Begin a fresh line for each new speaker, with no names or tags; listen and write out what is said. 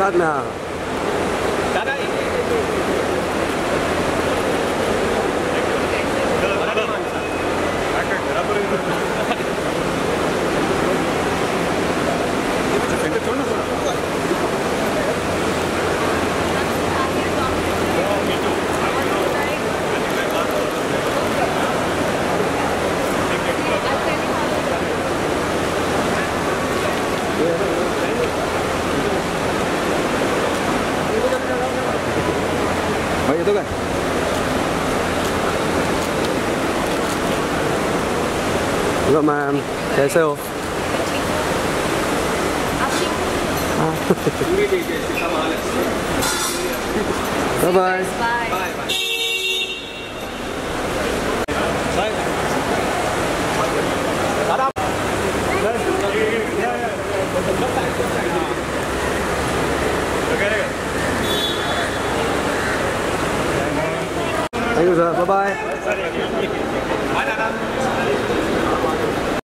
बाद में हाँ। भाई ये तो क्या? हेलो मैम, कैसे हो? Bye bye. Thank you sir, bye bye.